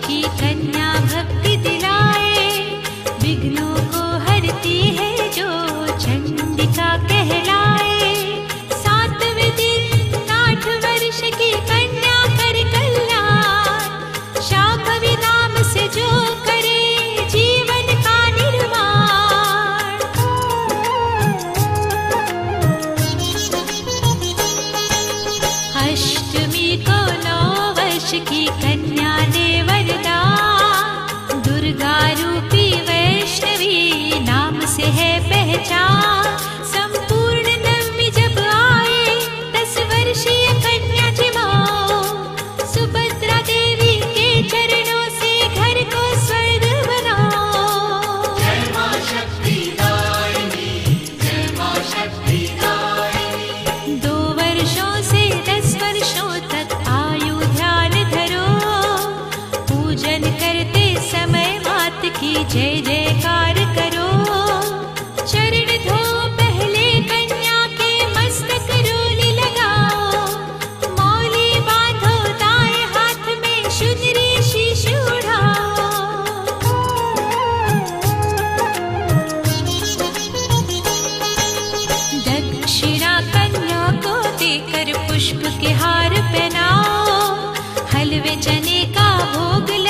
की कन्या भक्ति दिलाए, विघ्नों को हरती है जो चंडिका कहलाए। 7वें दिन 8 वर्ष की कन्या कर कल्याण, शांभवी नाम से जो करे जीवन का निर्माण। अष्टमी को 9 वर्ष की कन्या ने वरदान, दुर्गा रूपी वैष्णवी नाम से है पहचान। संपूर्ण नवमी जब आए 10 वर्षीय कन्या जमाओ, सुभद्रा देवी के चरणों से घर को स्वर्ग बनाओ। जय मां शक्ति दायिनी, जय मां शक्ति दायिनी। 2 वर्षों से 10 वर्षों तक आयु ध्यान धरो, पूजन करते समय मात की जय जयकार करो। चरण धो पहले कन्या के मस्तक रोली लगाओ, मौली बांधो दाएं हाथ में सुंदरी शीश उड़ाओ। दक्षिणा कन्या को देकर पुष्प के हार पहनाओ, हलवे चने का भोग